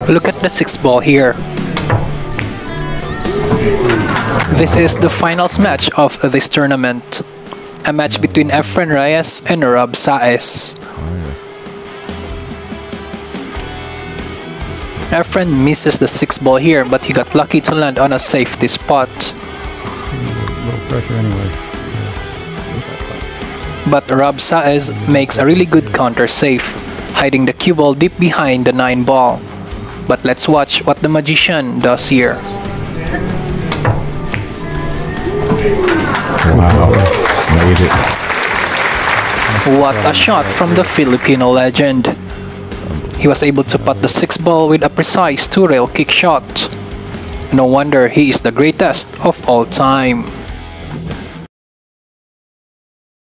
Look at the 6th ball here. This is the finals match of this tournament. A match between Efren Reyes and Reyes. Efren misses the 6th ball here, but he got lucky to land on a safety spot. Low pressure anyway. But Reyes makes a really good counter save, hiding the cue ball deep behind the 9 ball. But let's watch what the magician does here. Wow, made it. What a shot from the Filipino legend. He was able to putt the 6th ball with a precise 2-rail kick shot. No wonder he is the greatest of all time.